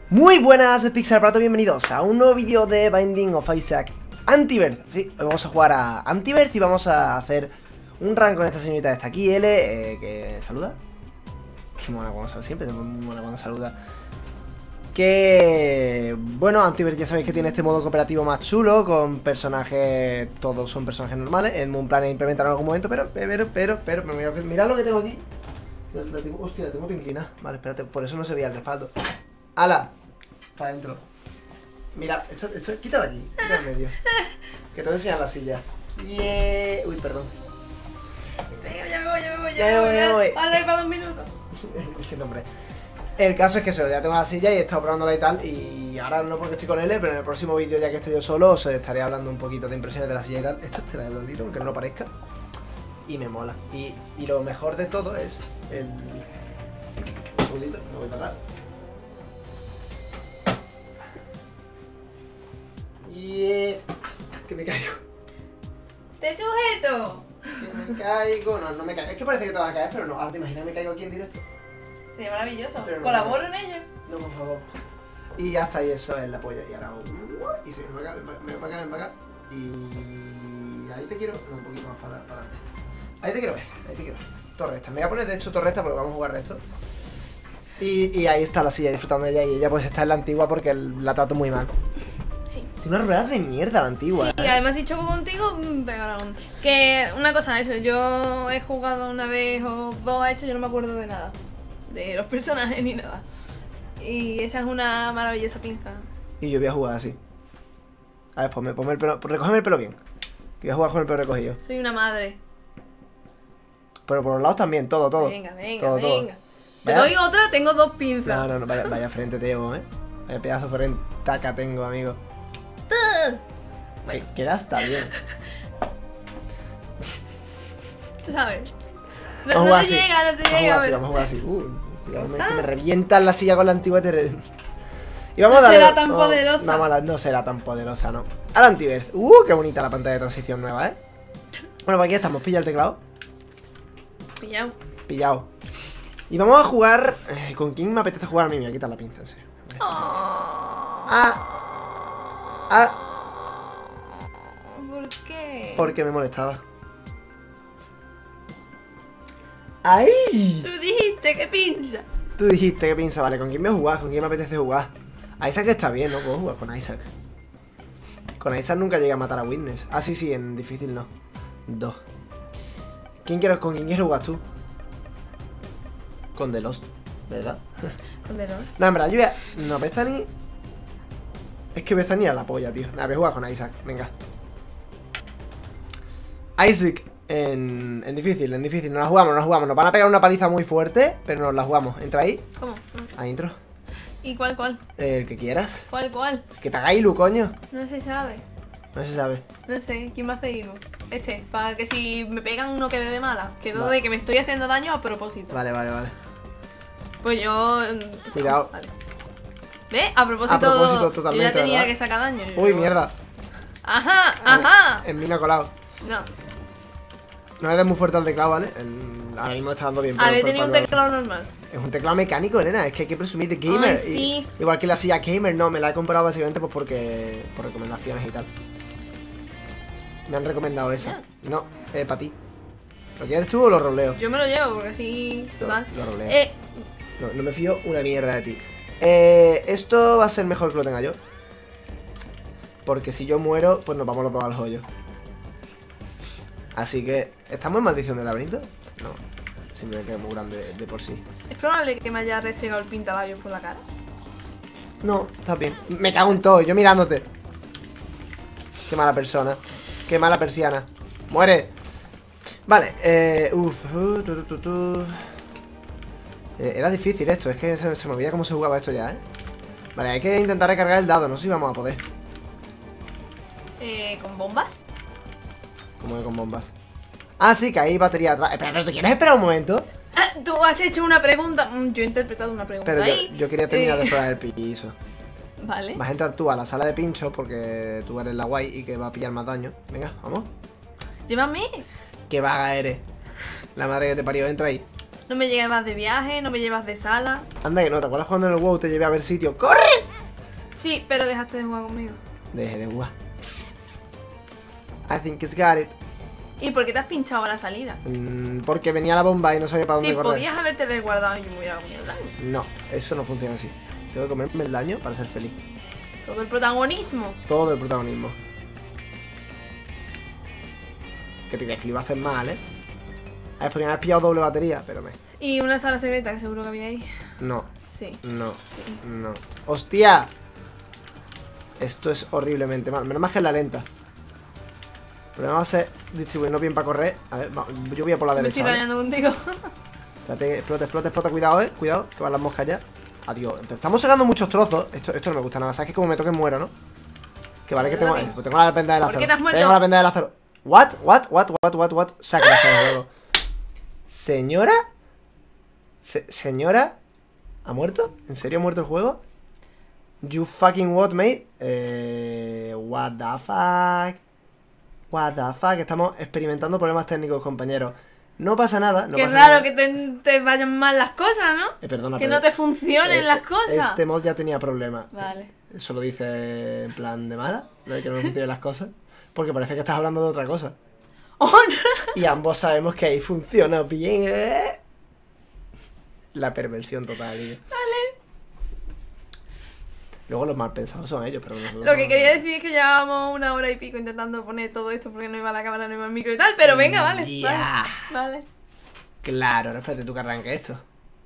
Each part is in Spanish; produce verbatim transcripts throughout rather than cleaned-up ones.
Muy buenas, Pixelprato, bienvenidos a un nuevo vídeo de Binding of Isaac Antiverse. Sí, hoy vamos a jugar a Antiverse y vamos a hacer un run con esta señorita que está aquí, L, eh, que saluda. Qué mona cuando saluda, siempre muy mona cuando saluda. Que, bueno, Antiverse ya sabéis que tiene este modo cooperativo más chulo, con personajes, todos son personajes normales. En Moon Planet implementaron en algún momento, pero, pero, pero, pero, pero mirad, mirad lo que tengo aquí. La, la tengo, hostia, la tengo que inclinar. Vale, espérate, por eso no se veía el respaldo. ¡Hala! Para adentro. Mira, esto, esto, quita de aquí, quita en medio. Que te voy a enseñar la silla. Yeah. Uy, perdón. Venga, ya me voy, ya me voy, ya me voy, ya me voy. Vale, para dos minutos. Diciendo, hombre. El caso es que eso, ya tengo la silla y he estado probándola y tal. Y ahora no porque estoy con L, pero en el próximo vídeo, ya que estoy yo solo, os estaré hablando un poquito de impresiones de la silla y tal. Esto es tela de blondito, aunque no lo parezca. Y me mola. Y, y lo mejor de todo es el... Un segundito, me voy a parar. Yeah. Que me caigo. ¡Te sujeto! Que me caigo. No, no me caigo. Es que parece que te vas a caer, pero no. Ahora te imaginas que me caigo aquí en directo. Sería maravilloso. Pero no, ¿Colaboro no. en ello? No, por favor. Y ya está, y eso es la polla. Y ahora hago... Y se me va a caer, me va a caer, me va a caer. Y... ahí te quiero... No, un poquito más para, para adelante. Ahí te quiero ver, ahí te quiero ver. Torresta. Me voy a poner de hecho torresta porque vamos a jugar esto. Y, y ahí está la silla disfrutando de ella. Y ella pues está en la antigua porque la trato muy mal. Sí. Tiene unas ruedas de mierda la antigua. Sí, ¿eh? y además si choco contigo, mm, pegaron. Que una cosa, eso, yo he jugado una vez o dos a hecho, yo no me acuerdo de nada. De los personajes ni nada. Y esa es una maravillosa pinza. Y yo voy a jugar así. A ver, ponme, ponme el pelo, recógeme el pelo bien. Que voy a jugar con el pelo recogido. Soy una madre. Pero por los lados también, todo, todo. Venga, venga, todo, venga. todo. Te Vaya... doy otra, tengo dos pinzas. No, no, no, vaya, vaya frente te llevo, eh. Vaya pedazo de frentaca tengo, amigo. Bueno. Que, queda hasta bien. Tú sabes. Vamos No, a no jugar te así. llega, no te Vamos a llega. jugar así, pero- vamos a jugar así. Uh, cuidado, me, ¿Cosa? que me revientan la silla con la antigua. Te... Y vamos No a darle... será tan no, poderosa. Vamos a la... No será tan poderosa, no. Al Antiverse. Uh, qué bonita la pantalla de transición nueva, eh. Bueno, pues aquí estamos. Pilla el teclado. Pillao. Pillado. Y vamos a jugar... Eh, ¿con quién me apetece jugar a mí? Me voy a quitar la pinza, en serio. Oh. Ah. Ah. ¿Por qué? Porque me molestaba. ¡Ay! Tú dijiste que pinza. Tú dijiste que pinza, vale, ¿con quién me jugás? ¿Con quién me apetece jugar? Isaac está bien, ¿no? Puedo jugar con Isaac. Con Isaac nunca llegué a matar a Witness. Ah, sí, sí, en difícil no. Dos. ¿Quién quieres, ¿Con quién quieres jugar tú? Con The Lost, ¿verdad? Con dedos. No, en verdad, yo voy a... No, Bethany... Es que Bethany era la polla, tío. Nada, voy a jugar con Isaac, venga. Isaac en, en difícil, en difícil. Nos la jugamos, nos la jugamos. Nos van a pegar una paliza muy fuerte, pero nos la jugamos. Entra ahí. ¿Cómo? A intro. ¿Y cuál, cuál? El que quieras. ¿Cuál, cuál? Que te haga Ilu, coño. No se sabe. No se sabe. No sé, ¿quién va a hacer Ilu? Este, para que si me pegan no quede de mala. Quedo Vale. de que me estoy haciendo daño a propósito. Vale, vale, vale. Pues yo... mm, Cuidado. Vale. ¿Ves? A propósito, A propósito, yo totalmente, ya tenía ¿verdad? que sacar daño. yo- Uy, mierda. Ajá, ajá. En mí no ha colado. No. No le des muy fuerte al teclado, ¿vale? El- Ahora mismo está dando bien. pero Había por- tenido un para luego. teclado normal. Es un teclado mecánico, nena. Es que hay que presumir de gamer. Ay, sí. Y- igual que la silla gamer, no. Me la he comprado básicamente pues porque... Por recomendaciones y tal. Me han recomendado esa. No, eh, para ti. ¿Lo quieres tú o lo roleo? Yo me lo llevo porque así... Lo, Total. lo roleo. Eh, No, no me fío una mierda de ti. Eh, esto va a ser mejor que lo tenga yo. Porque si yo muero, pues nos vamos los dos al joyo. Así que... ¿Estamos en maldición del laberinto? No. Simplemente es muy grande de, de por sí. es probable que me haya restregado el pintalabios por la cara. No, está bien. Me cago en todo, yo mirándote. Qué mala persona. Qué mala persiana. ¡Muere! Vale, eh... Uf. Uh, tu, tu, tu, tu. Eh, era difícil esto, es que se, se me olvida cómo se jugaba esto ya, ¿eh? Vale, hay que intentar recargar el dado, no sé si vamos a poder. Eh, ¿con bombas? Como que con bombas. Ah, sí, que hay batería atrás. Espera, pero ¿te quieres esperar un momento? Ah, tú has hecho una pregunta. Mm, Yo he interpretado una pregunta Pero yo, ahí. yo quería terminar Eh, de explorar el piso. Vale. Vas a entrar tú a la sala de pincho porque tú eres la guay y que va a pillar más daño. Venga, vamos. Llévame. Qué vaga eres. La madre que te parió, entra ahí. No me llevas de viaje, no me llevas de sala. Anda que no, ¿te acuerdas cuando en el WoW te llevé a ver sitio? ¡Corre! Sí, pero dejaste de jugar conmigo. Dejé de jugar. I think it's got it. ¿Y por qué te has pinchado a la salida? Mm, porque venía la bomba y no sabía para dónde Sí, correr. podías haberte resguardado y me hubiera comido el daño. No, eso no funciona así. Tengo que comerme el daño para ser feliz. Todo el protagonismo. Todo el protagonismo. Que te crees que lo iba a hacer mal, ¿eh? A ver, podrían haber pillado doble batería, pero me... Y una sala secreta que seguro que había ahí. No, Sí. no, Sí. no. ¡Hostia! Esto es horriblemente mal. Menos mal que es la lenta. El problema va a ser distribuirnos bien para correr. A ver, va- yo voy a por la Me derecha, estoy ¿vale? rayando contigo. Espérate, explota, explota, explota. Cuidado, eh. Cuidado, que van las moscas ya. Adiós. Estamos sacando muchos trozos. Esto, esto no me gusta nada. Sabes que como me toque muero, ¿no? Que vale que tengo. Perdóname. Pues tengo la venda del ¿Por acero. qué te has muerto? Tengo la venda del acero. What? What? What? What? What? What? Saca ese luego. ¿Señora? Se- ¿Señora? ¿Ha muerto? ¿En serio ha muerto el juego? You fucking what, mate? Eh. What the fuck? What the fuck? Estamos experimentando problemas técnicos, compañeros. No pasa nada. No Qué pasa raro nada. que te, te vayan mal las cosas, ¿no? Eh, perdona, Que pero- no te funcionen eh, las cosas. Este mod ya tenía problemas. Vale. Eso lo dice en plan de mala, ¿no? De que no me funcionen las cosas. Porque parece que estás hablando de otra cosa. ¡Oh, no! Y ambos sabemos que ahí funciona bien. ¿eh? La perversión total. Tío. Vale. Luego los mal pensados son ellos, pero nosotros Lo que no. quería decir es que llevábamos una hora y pico intentando poner todo esto porque no iba la cámara, no iba el micro y tal, pero venga, vale. Ya. Vale. Vale. Claro, ahora espérate tú que arranque esto.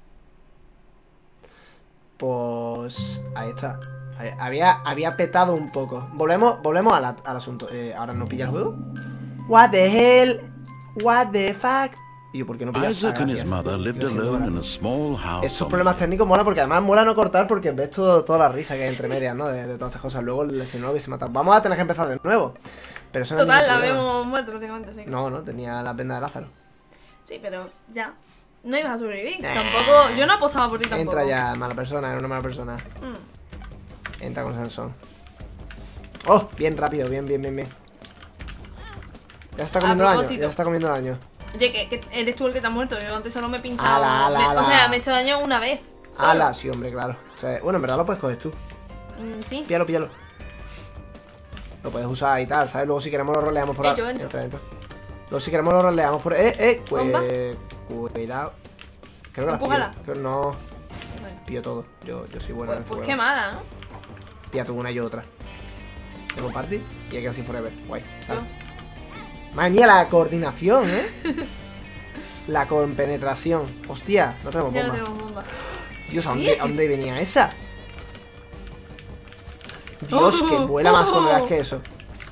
Pues... Ahí está. Ahí- Había, había petado un poco. Volvemos, volvemos a la- al asunto. Eh, ¿Ahora no pilla el juego? What the hell? What the fuck? Y yo, ¿por qué no pillas? Isaac and his Gracias. mother lived Lo siento, alone ahora. in a small house. Estos on problemas técnicos mola porque además mola no cortar porque ves todo, toda la risa que hay entre medias, ¿no? De, de todas estas cosas. Luego el- si no lo hubiese matado. Vamos a tener que empezar de nuevo. Pero eso no es Total, ningún la problema. habíamos muerto prácticamente, sí. No, no, tenía la venda de Lázaro. Sí, pero ya. No ibas a sobrevivir. Nah. Tampoco. Yo no apostaba por ti tampoco. Entra ya, mala persona, era una mala persona. Mm. Entra con Sansón. Oh, bien rápido, bien, bien, bien, bien. Ya se está comiendo daño, propósito. ya se está comiendo daño. Oye, que, que eres tú el que te has muerto. Yo antes solo me he pinchado. Ala, ala, Me- ala. O sea, me he hecho daño una vez. solo. Ala, sí, hombre, claro. O sea, bueno, en verdad lo puedes coger tú. Mm, sí. Píllalo, píllalo. Lo puedes usar y tal, ¿sabes? Luego si queremos lo roleamos por Eh, ahí. yo entro. Entra, entra. Luego si queremos lo roleamos por Eh, eh, cu- ¿Bomba? cuidado. Creo que las Empújala. pillo. Creo no. Bueno, Pillo todo. Yo, yo soy bueno pues en este pues juego. qué mala, ¿no? Pilla tú una y otra. Tengo party y hay que así forever. Guay, ¿sabes? Yo. Madre mía, la coordinación, ¿eh? La compenetración. Hostia, no tenemos Ya no bomba. tenemos bomba. Dios, ¿a dónde, ¿a dónde venía esa? Dios, que vuela más cuando veas que eso.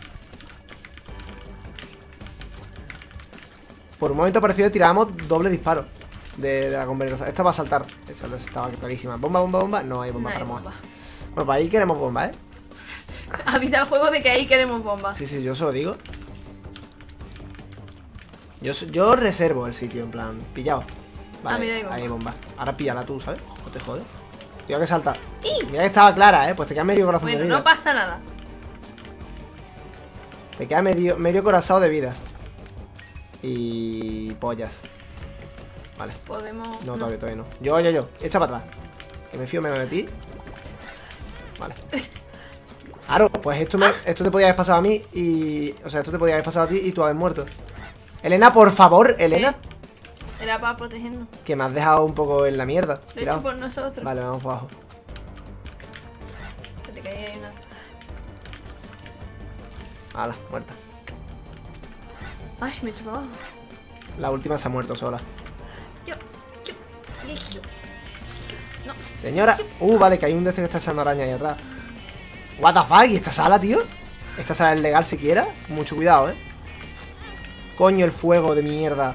Por un momento pareció que tirábamos doble disparo de, de la compenetración. Esta va a saltar. Esa estaba clarísima. ¿Bomba, bomba, bomba? No hay bomba No hay para mojar. bomba. Bueno, pues ahí queremos bomba, ¿eh? Avisa al juego de que ahí queremos bomba. Sí, sí, yo se lo digo. Yo, so- yo reservo el sitio, en plan, pillado. Vale, Ah, mira, hay bomba. ahí hay bomba. Ahora píllala tú, ¿sabes? No te jodes. Tengo que saltar. Mira que estaba clara, ¿eh? Pues te queda medio corazón Bueno, de vida. no pasa nada. Te queda medio, medio corazón de vida. Y... pollas. Vale. Podemos. No, todavía, todavía no. Yo, yo, yo. Echa para atrás. Que me fío menos de ti. Vale. Claro, pues esto, me, esto te podía haber pasado a mí y... O sea, esto te podía haber pasado a ti y tú haber muerto. Elena, por favor, Elena. Era para protegernos. Que me has dejado un poco en la mierda. Lo he Tirado. hecho por nosotros. Vale, vamos para abajo. Que te caí ahí una. Hala, muerta. Ay, me he hecho para abajo. La última se ha muerto sola. Yo, yo, y yo. No. Señora. Uh, vale, que hay un de este que está echando araña ahí atrás. What the fuck, ¿y esta sala, tío? ¿Esta sala es legal siquiera? Mucho cuidado, eh. Coño, el fuego de mierda.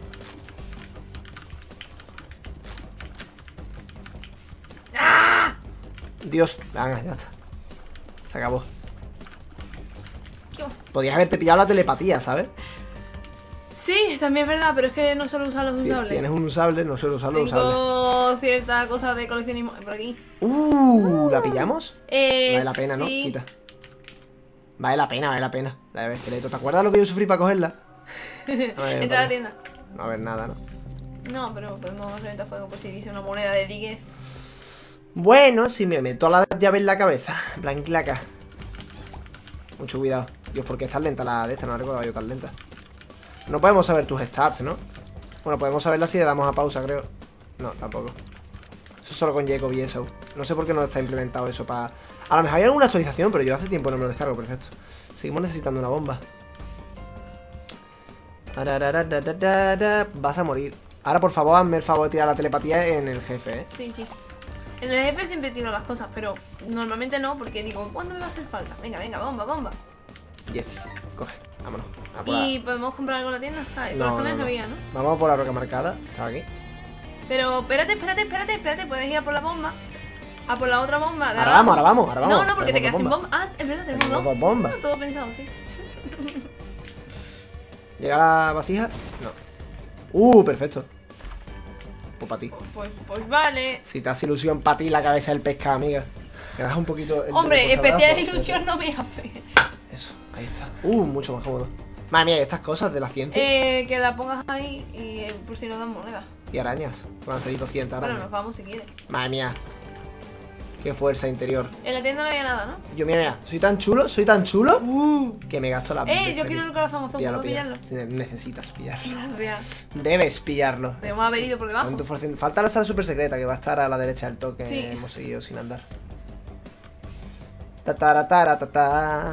Dios, venga, ya está. Se acabó. Yo. Podías haberte pillado la telepatía, ¿sabes? Sí, también es verdad, pero es que no suelo usar los usables. Tienes un usable, no suelo usarlo, usable. Tengo cierta cosa de coleccionismo por aquí. Uh, ¿la pillamos? Eh, Vale la pena, ¿no? sí. Quita. Vale la pena, vale la pena. La de esqueleto. ¿Te acuerdas lo que yo sufrí para cogerla? A ver, Entra a vale. la tienda. No va a haber nada, ¿no? No, pero podemos reventar fuego por si dice una moneda de Díguez. Bueno, si me meto la llave en la cabeza. En plan, claca. Mucho cuidado. Dios, ¿por qué es tan lenta la de esta? No la recordaba yo tan lenta. No podemos saber tus stats, ¿no? Bueno, podemos saberla si le damos a pausa, creo. No, tampoco. Eso solo con Jacob y eso. No sé por qué no está implementado eso para... A lo mejor hay alguna actualización, pero yo hace tiempo no me lo descargo, perfecto. Seguimos necesitando una bomba. Vas a morir. Ahora, por favor, hazme el favor de tirar la telepatía en el jefe, ¿eh? Sí, sí. En el jefe siempre tiro las cosas, pero normalmente no, porque digo, ¿cuándo me va a hacer falta? Venga, venga, bomba, bomba. Yes, coge, vámonos. ¿Y podemos comprar algo en la tienda? Ah, en no, corazones no, no no había, ¿no? Vamos por la roca marcada, estaba aquí. Pero espérate, espérate, espérate, espérate, puedes ir a por la bomba. A por la otra bomba. Ahora vamos, ahora vamos, ahora vamos. No, no, porque te quedas sin bomba. Ah, es verdad, tenemos dos. dos bombas. Ah, todo pensado, sí. ¿Llega la vasija? No. Uh, perfecto. Pues para ti. Pues, pues vale. Si te hace ilusión para ti la cabeza del pescado, amiga. Que das un poquito. El, Hombre, el especial brazo, ilusión no me hace. Eso, ahí está. Uh, mucho más cómodo. Madre mía, estas cosas de la ciencia. Eh, que la pongas ahí y eh, por si nos dan monedas. Y arañas. Van a salir doscientas arañas. Bueno, nos vamos si quieres. Madre mía. Qué fuerza interior. En la tienda no había nada, ¿no? Yo, mira, mira, soy tan chulo, soy tan chulo Uh. que me gasto la... Eh, yo quiero el corazón azul, Píllalo, ¿puedo pillarlo? píllalo. Sí, necesitas pillarlo. Gracias. Debes pillarlo. Debemos haber ido por debajo. Con tu fuerza- Falta la sala super secreta que va a estar a la derecha del toque. Sí. Hemos seguido sin andar. Ta ta ta ta ta ta.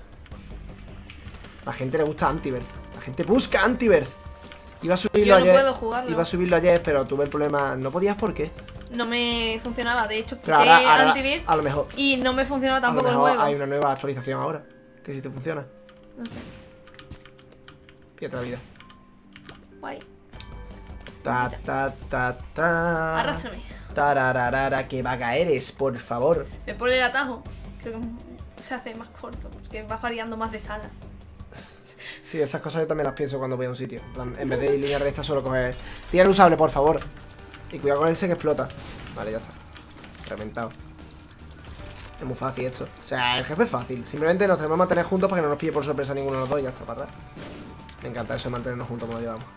La gente le gusta Antiverse. La gente busca Antiverse. Iba a subirlo Yo no ayer. puedo jugarlo. Iba a subirlo ayer, pero tuve el problema. No podías, ¿por qué? No me funcionaba, de hecho, quité Pero ahora, ahora Antivirus a lo mejor. y no me funcionaba A lo tampoco el mejor juego. hay una nueva actualización ahora. Que si te funciona. No sé. Pídate la vida. Guay. Ta ta ta ta. Arrástrame. Tarararara, que vaga eres, por favor. Me pone el atajo. Creo que se hace más corto, porque va variando más de sala. Sí, esas cosas yo también las pienso cuando voy a un sitio. En plan, en vez de ir línea recta, solo coger. Tira el usable, por favor. Y cuidado con ese que explota. Vale, ya está. Reventado. Es muy fácil esto. O sea, el jefe es fácil. Simplemente nos tenemos que mantener juntos para que no nos pille por sorpresa ninguno de los dos y ya está, para atrás. Me encanta eso de mantenernos juntos como lo llevamos.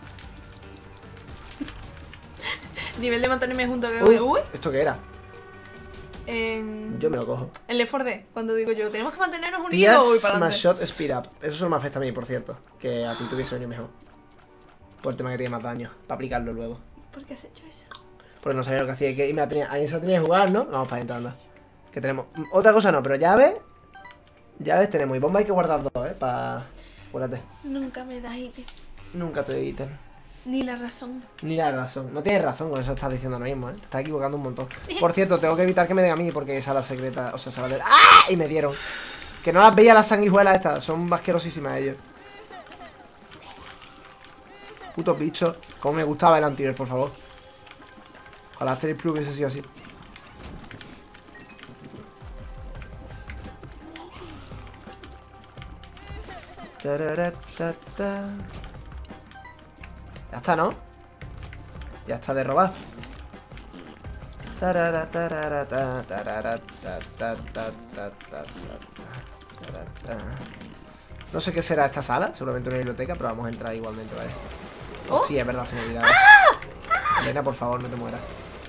Nivel de mantenerme junto que Uy, Uy. ¿esto qué era? En... Yo me lo cojo. En Left four Dead, cuando digo yo, tenemos que mantenernos unidos o voy Tears para Smash adelante. Shot Speed Up. Eso solo me afecta a mí, por cierto. Que a ti te hubiese venido mejor. Por el tema que tiene más daño. Para aplicarlo luego. ¿Por qué has hecho eso? Porque no sabía lo que hacía. Que, y me la tenía, alguien se la tenía que jugar, ¿no? Vamos para adentro, anda. Que tenemos. Otra cosa no, pero llaves. Llaves tenemos. Y bomba hay que guardar dos, ¿eh? Para. Acuérdate. Nunca me das ítem. Nunca te ítem. Ni la razón. Ni la razón. No tienes razón con eso que estás diciendo ahora mismo, ¿eh? Te estás equivocando un montón. Por cierto, tengo que evitar que me den a mí porque esa es la secreta. O sea, esa la de. ¡Ah! Y me dieron. Que no las veía las sanguijuelas estas. Son asquerosísimas ellos. Putos bichos. Como me gustaba el anterior, por favor. Ojalá Asterix Plus hubiese sido así. Ya está, ¿no? Ya está de robar. No sé qué será esta sala. Seguramente una biblioteca, pero vamos a entrar igualmente, ¿vale? ¿Oh? Sí, es verdad, se me olvidaba. Elena, por favor, no te mueras.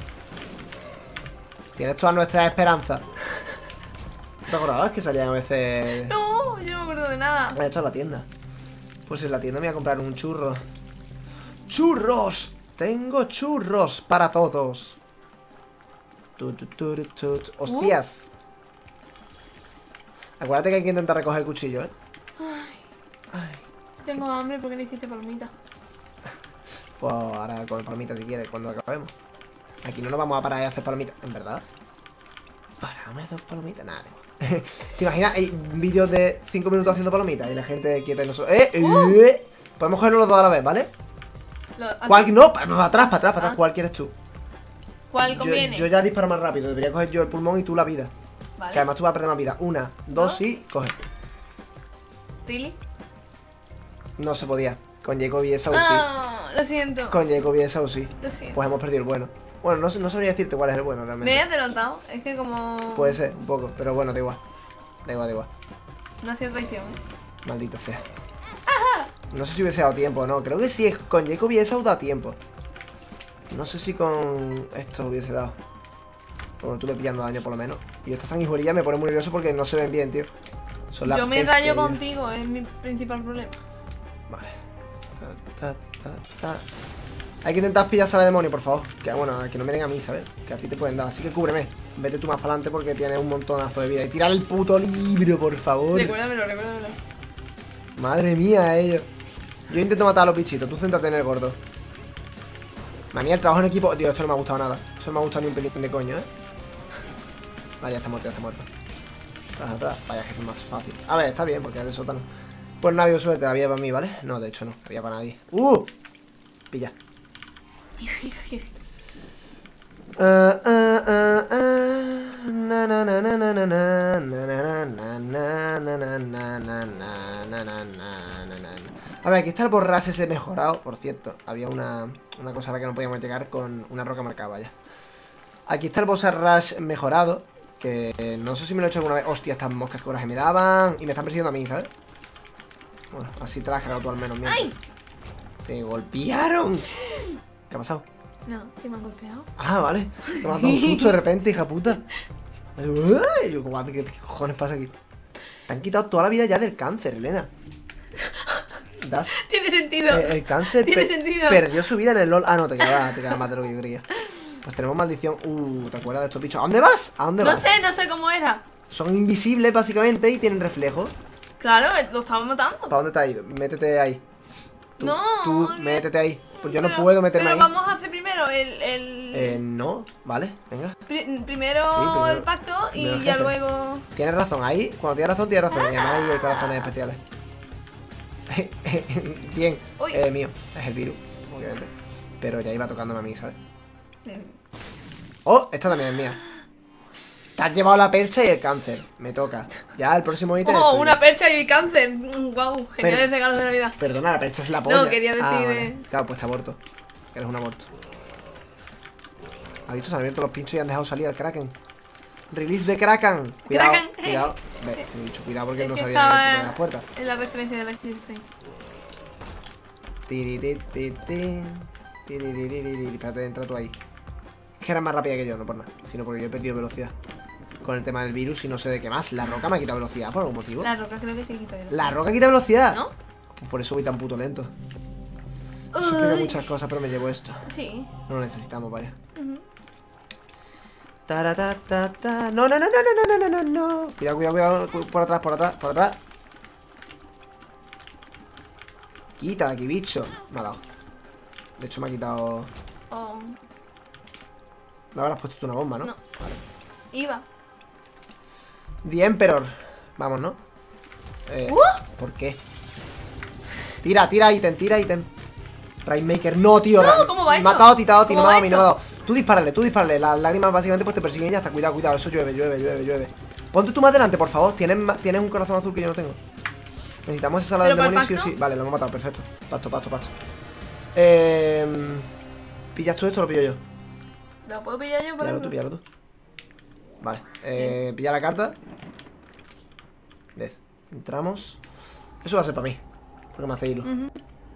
Tienes todas nuestras esperanzas. ¿Te acordabas que salían a veces? No, yo no me acuerdo de nada. Ah, esto es la tienda. Pues en la tienda me voy a comprar un churro. ¡Churros! Tengo churros para todos. Tu, tu, tu, tu, tu. ¡Hostias! Acuérdate que hay que intentar recoger el cuchillo, ¿eh? Ay. Tengo hambre porque no hiciste palomita. Pues ahora con palomitas si quieres, cuando acabemos. Aquí no nos vamos a parar y hacer palomitas. ¿En verdad? Parame dos palomitas. Nada, ¿te imaginas? Hay vídeos de cinco minutos haciendo palomitas y la gente quieta y nosotros. ¡Eh! Uh. ¡Eh! Podemos cogerlo los dos a la vez, ¿vale? Lo- ¿así? ¿Cuál? No, para atrás, para atrás, para atrás. Ah. ¿Cuál quieres tú? ¿Cuál Yo, conviene? yo ya disparo más rápido. Debería coger yo el pulmón y tú la vida. Vale. Que además tú vas a perder más vida. Una, dos ¿No? y coge. ¿Really? No se podía. Con Jacob y esa o sí. Ah, lo siento. Con Jacob y esa o sí. Lo siento. Pues hemos perdido el bueno. Bueno, no, no sabría decirte cuál es el bueno Me realmente. he adelantado. Es que como... Puede ser, un poco. Pero bueno, da igual. Da igual, da igual. No ha sido traición, ¿eh? Maldita sea. No sé si hubiese dado tiempo o no. Creo que sí, es con Jacob y esa da tiempo. No sé si con esto hubiese dado. Bueno, tuve pillando daño por lo menos. Y esta sanguijuería me pone muy nervioso porque no se ven bien, tío. Son la Yo me peste, daño tío. contigo, es mi principal problema. Vale. Ta, ta, ta, ta. Hay que intentar pillarse a la demonio, por favor. Que bueno, que no me den a mí, ¿sabes? Que a ti te pueden dar. Así que cúbreme. Vete tú más para adelante porque tienes un montonazo de vida. Y tirar el puto libro, por favor. Recuérdamelo, recuérdamelo. Madre mía, ellos. Yo intento matar a los bichitos. Tú céntrate en el gordo. Madre mía, el trabajo en equipo. Tío, esto no me ha gustado nada. Eso no me ha gustado ni un pelín de coño, ¿eh? Vale, ya está muerto, ya está muerto. Atrás, atrás. Vaya, jefe más fácil. A ver, está bien porque es de sótano. Pues no ha habido suerte, la vida para mí, ¿vale? No, de hecho no, había para nadie. ¡Uh! Pilla. Ah, ah, ah, ah. Na, na, na, na, na, na, na, na, na, na, na, na, na, na, na, na, na, na, na, na. A ver, aquí está el borras ese mejorado. Por cierto, había una, una cosa a la que no podíamos llegar con una roca marcada, vaya. Aquí está el boss rush mejorado. Que no sé si me lo he hecho alguna vez. Hostia, estas moscas que coraje me daban. Y me están persiguiendo a mí, ¿sabes? Bueno, así te la has cargado tú al menos. Mierda. ¡Ay! Te golpearon. ¿Qué ha pasado? No, que me han golpeado. Ah, vale. Te me has dado un susto de repente, hija puta. Ay, yo, ¿qué, ¿qué cojones pasa aquí? Te han quitado toda la vida ya del cáncer, Elena. Das, Tiene sentido. eh, el cáncer Tiene pe sentido. perdió su vida en el LOL. Ah, no, te quedaba, te quedaba más de lo que yo creía. Pues tenemos maldición. Uh, ¿te acuerdas de estos bichos? ¿A dónde vas? ¿A dónde No vas? sé, no sé cómo era. Son invisibles, básicamente, y tienen reflejos. Claro, lo estaban matando. ¿Para dónde te has ido? Métete ahí. Tú, No, tú, que- métete ahí. Pues yo no Pero- puedo meterme Pero ahí. vamos a hacer primero el. el... Eh, no, vale, venga. pri- primero, Sí, primero- el pacto primero y el ya jefe. luego. Tienes razón, ahí, cuando tienes razón, tienes razón. Y además hay corazones especiales. Bien, Uy. eh, mío, es el virus, obviamente. Pero ya iba tocándome a mí, ¿sabes? Oh, esta también es mía. Te has llevado la percha y el cáncer. Me toca. Ya, el próximo ítem. es Oh, tuyo. una percha y cáncer. Wow, geniales Pero- regalos de Navidad. Perdona, la percha es la polla. No, quería decir, Ah, vale. eh. Claro, pues te aborto. Eres un aborto. ¿Has visto? Se han abierto los pinchos y han dejado salir al Kraken. Release de Kraken. Cuidado, Kraken. cuidado. Ve, te he dicho cuidado porque Es no que sabía estaba abrir las puertas. en la referencia de la X Tiririririn, tiririririn. Espérate, entra tú ahí. Es que eras más rápida que yo, no por nada. Sino porque yo he perdido velocidad. Con el tema del virus y no sé de qué más. La roca me ha quitado velocidad por algún motivo. La roca creo que se quita. La roca quita velocidad. ¿No? Pues por eso voy tan puto lento. Eso explica Uy. muchas cosas, pero me llevo esto. Sí. No lo necesitamos, vaya. Ujú. Taratatata. No, no, no, no, no, no, no, no, no. Cuidado, cuidado, cuidado. Cu- Por atrás, por atrás, por atrás. Quita de aquí, bicho. Me ha dado. De hecho, me ha quitado. Oh, No habrás puesto tú una bomba, ¿no? No. Vale. iba. The Emperor. Vamos, ¿no? Eh, ¿Uh? ¿Por qué? Tira, tira ítem, tira ítem. Rainmaker. No, tío. No, Ra- ¿cómo va Me ha esto? matado, titado, tío. ¿Cómo No me ha va dado a mí, no me ha esto? dado. Tú dispárale, tú dispárale. Las lágrimas básicamente pues te persiguen y ya está. Cuidado, cuidado. Eso llueve, llueve, llueve, llueve. Ponte tú más delante, por favor. Tienes, ma- tienes un corazón azul que yo no tengo. Necesitamos esa sala del ¿Pero para el demonio sí o pacto? sí. Vale, lo hemos matado, perfecto. Pasto, pasto, pasto. Eh, ¿Pillas tú esto o lo pillo yo? ¿Lo puedo pillar yo por Píllalo tú, ejemplo? píllalo tú. Vale, eh, pilla la carta. Ves, entramos. Eso va a ser para mí, porque me hace hilo. Ujú.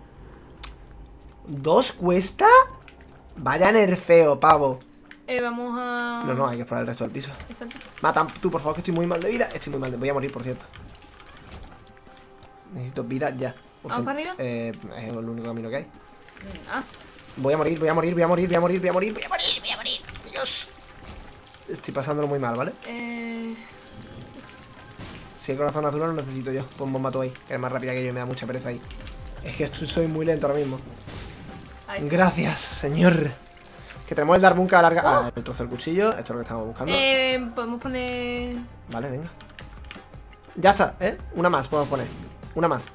¿Dos cuesta? Vaya nerfeo, pavo. Eh, vamos a. No, no, hay que explorar el resto del piso. Exacto. Mata tú, por favor, que estoy muy mal de vida. Estoy muy mal de... Voy a morir, por cierto. Necesito vida ya. ¿Vamos para arriba? Eh, es el único camino que hay. Ah, Voy a morir, voy a morir, voy a morir, voy a morir, voy a morir, voy a morir, voy a morir. Dios. Estoy pasándolo muy mal, ¿vale? eh. Si el corazón azul no lo necesito yo. Pon bomba tú ahí, que eres más rápida que yo y me da mucha pereza ahí. Es que estoy, soy muy lento ahora mismo. Ahí. Gracias, señor. Que tenemos el Darbunka larga. Ah, el trozo del cuchillo. Esto es lo que estamos buscando. Eh, podemos poner. Vale, venga. Ya está, ¿eh? Una más podemos poner. Una más.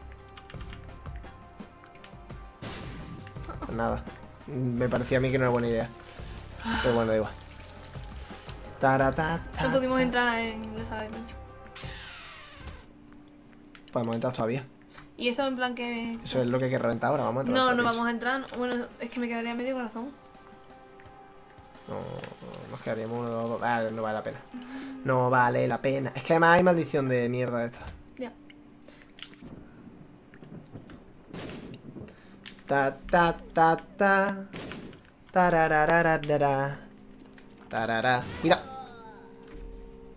Pues nada. Me parecía a mí que no era buena idea. Pero bueno, da igual. Taratata. No pudimos entrar en la sala de pincho. Podemos entrar todavía. Y eso en plan que. Eso es lo que hay que reventar ahora. Vamos a entrar. No, a no esa vamos a entrar. Bueno, es que me quedaría medio corazón. No, no, nos quedaríamos uno o dos. Ah, no vale la pena. No vale la pena. Es que además hay maldición de mierda esta. Ya. Ta ta ta ta. Tararararara. Tarara. Cuidado.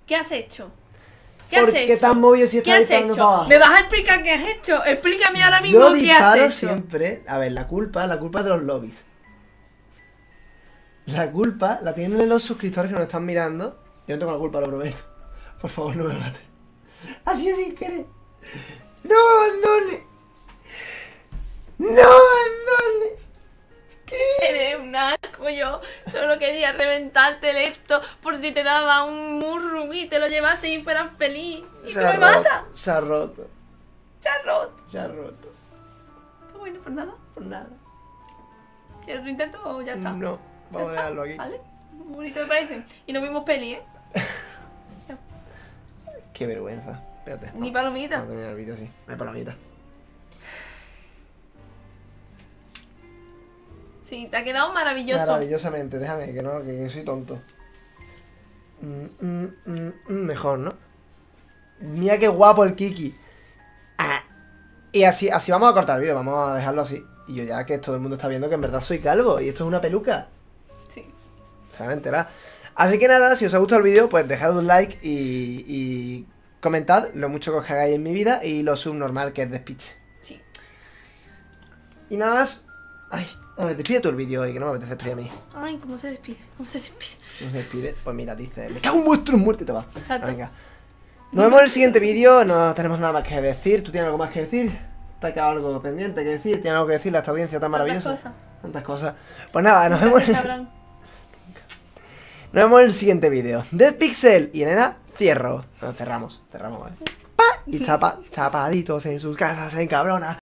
¿Qué has hecho? ¿Qué has ¿Por qué hecho? te has movido si ¿Qué estás has disparando para hecho? abajo? ¿Me vas a explicar qué has hecho? Explícame ahora mismo Yo qué has disparo hecho. siempre. A ver, la culpa, la culpa es de los lobbies. La culpa la tienen los suscriptores que nos están mirando. Yo no tengo la culpa, lo prometo. Por favor, no me mates. Así es sin querer. ¡No abandone! ¡No abandone! Eres un asco, yo solo quería reventarte esto por si te daba un murru y te lo llevase y fueras feliz. Y Se tú ha me roto, matas. Se ha roto. Se ha roto. Se ha roto. Pues bueno, pues nada. Por nada. ¿Quieres otro intento o ya está? No, ¿Ya vamos a está? dejarlo aquí. Vale. Muy bonito me parece. Y nos vimos peli, ¿eh? Qué vergüenza. Espérate. Ni Vamos palomita. a terminar el vídeo así. No hay palomita. Sí, te ha quedado maravilloso. Maravillosamente, déjame, que no, que, que soy tonto. Mm, mm, mm, mm, mejor, ¿no? Mira qué guapo el Kiki. Ah. Y así, así vamos a cortar el vídeo, vamos a dejarlo así. Y yo ya que todo el mundo está viendo que en verdad soy calvo y esto es una peluca. Sí. Se van a enterar. Así que nada, si os ha gustado el vídeo, pues dejad un like y, y comentad lo mucho que os hagáis en mi vida y lo subnormal que es despiche. Sí. Y nada más. Ay, a ver, despide tú el vídeo hoy, que no me apetece despedir a mí. Ay, ¿cómo se despide? ¿Cómo se despide? ¿Cómo se despide? Pues mira, dice, me cago en vuestros muertos y te va. Exacto. Venga. Nos vemos en el siguiente vídeo, no tenemos nada más que decir. ¿Tú tienes algo más que decir? ¿Te ha quedado algo pendiente que decir? ¿Tienes algo que decirle a esta audiencia tan maravillosa? Tantas cosas. Tantas cosas. Pues nada, nos vemos, en... Sabrán. nos vemos en el siguiente vídeo. Dead Pixel y Nena, cierro. No, cerramos, cerramos, ¿vale? ¡Pa! Y chapa, chapaditos en sus casas, en cabrona.